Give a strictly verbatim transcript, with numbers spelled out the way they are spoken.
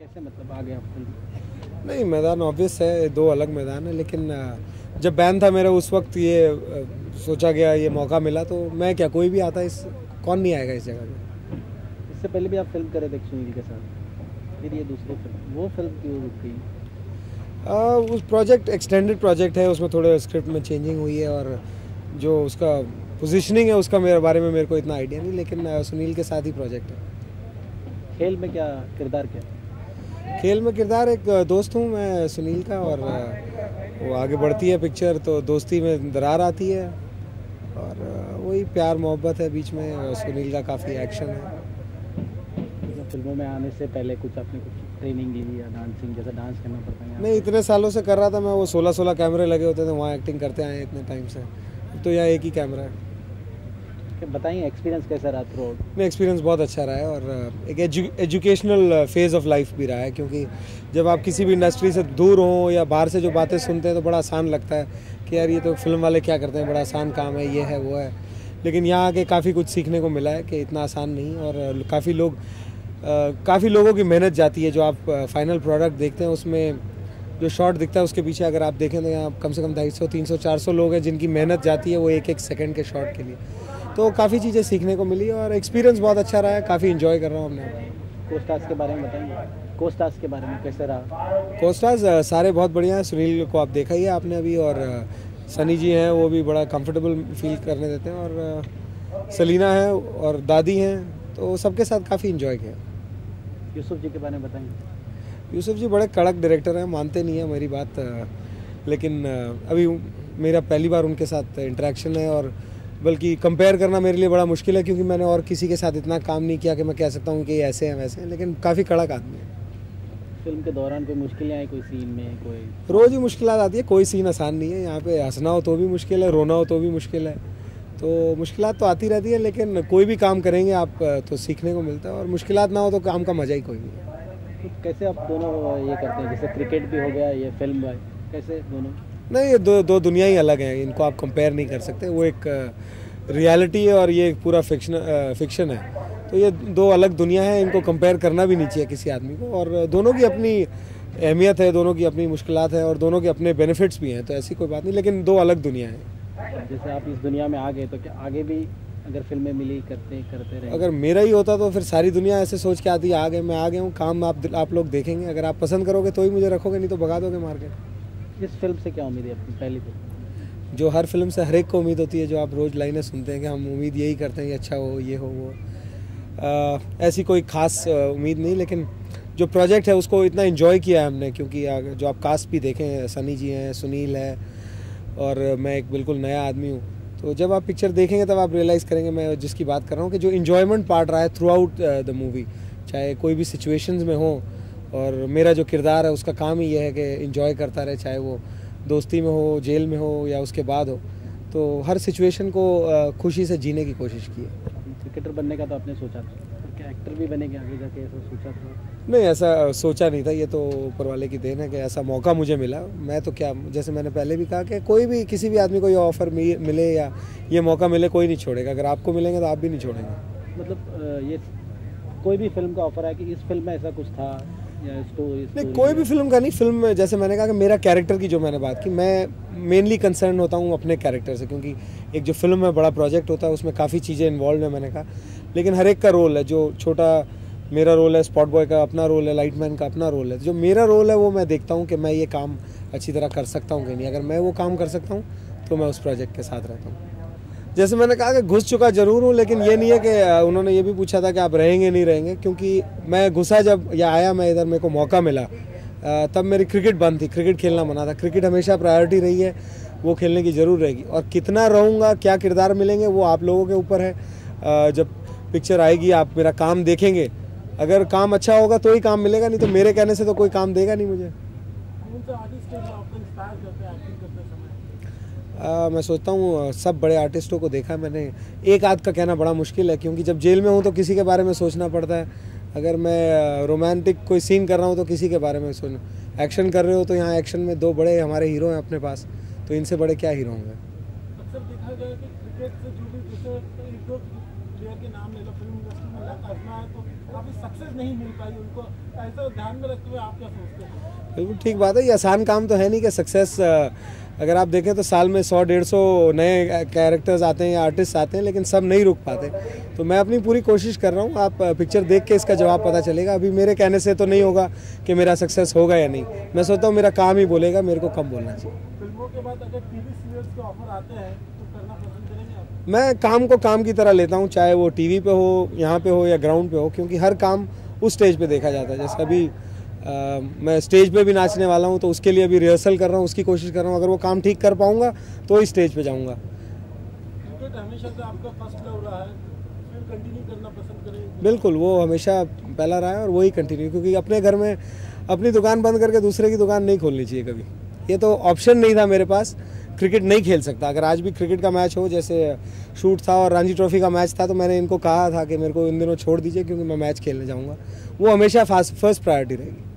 कैसे मतलब आ गया फिल्म? नहीं, मैदान ऑब्वियस है, दो अलग मैदान है, लेकिन जब बैन था मेरा उस वक्त ये सोचा गया, ये मौका मिला तो मैं क्या, कोई भी आता इस कौन नहीं आएगा इस जगह पे। इससे पहले भी आप फिल्म करे थे सुनील के साथ, फिर ये दूसरी फिल्म, वो फिल्म क्यों रुक गई? Uh, उस प्रोजेक्ट एक्सटेंडेड प्रोजेक्ट है, उसमें थोड़े स्क्रिप्ट में चेंजिंग हुई है और जो उसका पोजीशनिंग है उसका मेरे बारे में मेरे को इतना आइडिया नहीं, लेकिन सुनील के साथ ही प्रोजेक्ट है। खेल में क्या किरदार क्या? खेल में किरदार एक दोस्त हूँ मैं सुनील का, और वो आगे बढ़ती है पिक्चर तो दोस्ती में दरार आती है और वही प्यार मोहब्बत है बीच में, और सुनील का काफ़ी एक्शन है। फिल्मों में आने से पहले कुछ आपने कुछ ट्रेनिंग ली या डांसिंग, जैसा डांस करना पड़ता है? नहीं, इतने सालों से कर रहा था मैं, वो सोलह सोलह कैमरे लगे होते थे वहाँ, एक्टिंग करते आए इतने टाइम से, तो यहाँ एक ही कैमरा है। बताइए एक्सपीरियंस कैसा रहा थ्रू आउट? नहीं, एक्सपीरियंस बहुत अच्छा रहा है और एक edu, educational phase of life भी रहा है, क्योंकि जब आप किसी भी इंडस्ट्री से दूर हो या बाहर से जो बातें सुनते हैं तो बड़ा आसान लगता है कि यार ये तो फिल्म वाले क्या करते हैं, बड़ा आसान काम है, ये है वो है, लेकिन यहाँ आके काफ़ी कुछ सीखने को मिला है कि इतना आसान नहीं, और काफ़ी लोग काफ़ी लोगों की मेहनत जाती है। जो आप फाइनल प्रोडक्ट देखते हैं उसमें जो शॉट दिखता है उसके पीछे अगर आप देखें तो यहाँ कम से कम ढाई सौ तीन सौ चार सौ लोग हैं जिनकी मेहनत जाती है वो एक एक सेकंड के शॉट के लिए, तो काफ़ी चीज़ें सीखने को मिली और एक्सपीरियंस बहुत अच्छा रहा है, काफ़ी इन्जॉय कर रहा हूँ हमने। कोस्टार्स के बारे में बताएंगे, कोस्टार्स के बारे में कैसे रहा? कोस्टार्स सारे बहुत बढ़िया हैं, सुनील को आप देखा ही है आपने अभी, और सनी जी हैं वो भी बड़ा कंफर्टेबल फील करने देते हैं, और सलीना है और दादी हैं, तो सबके साथ काफ़ी इन्जॉय किया। यूसुफ जी के बारे में बताएंगे। यूसुफ जी बड़े कड़क डायरेक्टर हैं, मानते नहीं है मेरी बात, लेकिन अभी मेरा पहली बार उनके साथ इंटरेक्शन है, और बल्कि कंपेयर करना मेरे लिए बड़ा मुश्किल है क्योंकि मैंने और किसी के साथ इतना काम नहीं किया कि मैं कह सकता हूँ कि ऐसे हैं वैसे हैं, लेकिन काफ़ी कड़क आदमी है। फिल्म के दौरान कोई मुश्किलें आई कोई सीन में? कोई रोज़ ही मुश्किल आती है, कोई सीन आसान नहीं है, यहाँ पे हंसना हो तो भी मुश्किल है, रोना हो तो भी मुश्किल है, तो मुश्किलात तो आती रहती है, लेकिन कोई भी काम करेंगे आप तो सीखने को मिलता है, और मुश्किलात ना हो तो काम का मज़ा ही कोई नहीं है। तो कैसे आप दोनों ये करते हैं, जैसे क्रिकेट भी हो गया, ये फिल्म भी, कैसे दोनों? नहीं, ये दो दो दुनिया ही अलग हैं, इनको आप कंपेयर नहीं कर सकते, वो एक रियलिटी है और ये पूरा फिक्शन फिक्शन है, तो ये दो अलग दुनिया है, इनको कंपेयर करना भी नहीं चाहिए किसी आदमी को, और दोनों की अपनी अहमियत है, दोनों की अपनी मुश्किलात है और दोनों के अपने बेनिफिट्स भी हैं, तो ऐसी कोई बात नहीं, लेकिन दो अलग दुनिया है। जैसे आप इस दुनिया में आ गए तो क्या आगे भी अगर फिल्में मिली करते करते रहे? अगर मेरा ही होता तो फिर सारी दुनिया ऐसे सोच के आती है आ गए, मैं आ गया हूँ, काम आप आप लोग देखेंगे, अगर आप पसंद करोगे तो ही मुझे रखोगे, नहीं तो भगा दोगे मार के। इस फिल्म से क्या उम्मीद है अपनी पहली फिल्म? जो हर फिल्म से हर एक को उम्मीद होती है, जो आप रोज़ लाइनें सुनते हैं कि हम उम्मीद यही करते हैं कि अच्छा हो, ये हो वो, आ, ऐसी कोई ख़ास उम्मीद नहीं, लेकिन जो प्रोजेक्ट है उसको इतना एंजॉय किया है हमने, क्योंकि जो आप कास्ट भी देखें, सनी जी हैं, सुनील है और मैं एक बिल्कुल नया आदमी हूँ, तो जब आप पिक्चर देखेंगे तब आप रियलाइज़ करेंगे मैं जिसकी बात कर रहा हूँ कि जो इन्जॉयमेंट पार्ट रहा है थ्रू आउट द मूवी, चाहे कोई भी सिचुएशंस में हो, और मेरा जो किरदार है उसका काम ही यह है कि इन्जॉय करता रहे, चाहे वो दोस्ती में हो, जेल में हो या उसके बाद हो, तो हर सिचुएशन को खुशी से जीने की कोशिश की है। क्रिकेटर बनने का तो आपने सोचा था, तो क्या एक्टर भी बनेंगे आगे जाके, ऐसा सोचा था? नहीं, ऐसा सोचा नहीं था, ये तो ऊपर वाले की देन है कि ऐसा मौका मुझे मिला। मैं तो क्या, जैसे मैंने पहले भी कहा कि कोई भी किसी भी आदमी को ये ऑफ़र मिले या ये मौका मिले कोई नहीं छोड़ेगा, अगर आपको मिलेंगे तो आप भी नहीं छोड़ेंगे। मतलब ये कोई भी फिल्म का ऑफर है कि इस फिल्म में ऐसा कुछ था या स्टोरी? नहीं, कोई भी फिल्म का नहीं, फिल्म में जैसे मैंने कहा कि मेरा कैरेक्टर की जो मैंने बात की, मैं मेनली कंसर्न होता हूँ अपने कैरेक्टर से, क्योंकि एक जो फिल्म में बड़ा प्रोजेक्ट होता है उसमें काफ़ी चीज़ें इन्वॉल्व है मैंने कहा, लेकिन हर एक का रोल है, जो छोटा मेरा रोल है, स्पॉट बॉय का अपना रोल है, लाइटमैन का अपना रोल है, जो मेरा रोल है वो मैं देखता हूँ कि मैं ये काम अच्छी तरह कर सकता हूँ कि नहीं, अगर मैं वो काम कर सकता हूँ तो मैं उस प्रोजेक्ट के साथ रहता हूँ। जैसे मैंने कहा कि घुस चुका ज़रूर हूँ, लेकिन ये नहीं है कि उन्होंने ये भी पूछा था कि आप रहेंगे नहीं रहेंगे, क्योंकि मैं घुसा जब या आया मैं इधर, मेरे को मौका मिला तब मेरी क्रिकेट बंद थी, क्रिकेट खेलना मना था, क्रिकेट हमेशा प्रायोरिटी रही है, वो खेलने की ज़रूर रहेगी, और कितना रहूँगा, क्या किरदार मिलेंगे वो आप लोगों के ऊपर है। जब पिक्चर आएगी आप मेरा काम देखेंगे, अगर काम अच्छा होगा तो ही काम मिलेगा, नहीं तो मेरे कहने से तो कोई काम देगा नहीं मुझे। आ, मैं सोचता हूँ सब बड़े आर्टिस्टों को देखा मैंने, एक आध का कहना बड़ा मुश्किल है, क्योंकि जब जेल में हूँ तो किसी के बारे में सोचना पड़ता है, अगर मैं रोमांटिक कोई सीन कर रहा हूँ तो किसी के बारे में सोचना, एक्शन कर रहे हो तो यहाँ एक्शन में दो बड़े हमारे हीरो हैं अपने पास, तो इनसे बड़े क्या हीरो होंगे। अक्सर देखा गया कि क्रिकेट से जुड़ी जैसे एक दो प्लेयर के नाम ले लो, फिल्म इंडस्ट्री में आजमाया तो काफ़ी सक्सेस नहीं मिल पाई उनको, ऐसा ध्यान में रखते हुए आप क्या सोचते हैं? बिल्कुल ठीक बात है, ये आसान काम तो है नहीं कि सक्सेस, अगर आप देखें तो साल में सौ डेढ़ सौ नए कैरेक्टर्स आते हैं या आर्टिस्ट आते हैं, लेकिन सब नहीं रुक पाते। तो मैं अपनी पूरी कोशिश कर रहा हूँ, आप पिक्चर देख के इसका जवाब पता चलेगा। अभी मेरे कहने से तो नहीं होगा कि मेरा सक्सेस होगा या नहीं, मैं सोचता हूँ मेरा काम ही बोलेगा, मेरे को कम बोलना चाहिए। फिल्मों के बाद अगर टीवी सीरियल्स के ऑफर आते हैं तो करना पसंद करेंगे आप? मैं काम को काम की तरह लेता हूँ, चाहे वो टीवी पे हो, यहाँ पे हो या ग्राउंड पे हो, क्योंकि हर काम उस स्टेज पे देखा जाता है। जैसे अभी आ, मैं स्टेज पे भी नाचने वाला हूँ, तो उसके लिए अभी रिहर्सल कर रहा हूँ, उसकी कोशिश कर रहा हूँ। अगर वो काम ठीक कर पाऊँगा तो ही स्टेज पे जाऊँगा। क्रिकेट हमेशा से आपका फर्स्ट लव रहा है, फिर कंटिन्यू करना पसंद करेंगे? बिल्कुल, वो हमेशा पहला रहा है और वही कंटिन्यू, क्योंकि अपने घर में अपनी दुकान बंद करके दूसरे की दुकान नहीं खोलनी चाहिए कभी। ये तो ऑप्शन नहीं था मेरे पास, क्रिकेट नहीं खेल सकता। अगर आज भी क्रिकेट का मैच हो, जैसे शूट था और रणजी ट्रॉफी का मैच था, तो मैंने इनको कहा था कि मेरे को इन दिनों छोड़ दीजिए क्योंकि मैं मैच खेलने जाऊँगा। वो हमेशा फर्स्ट प्रायोरिटी रहेगी।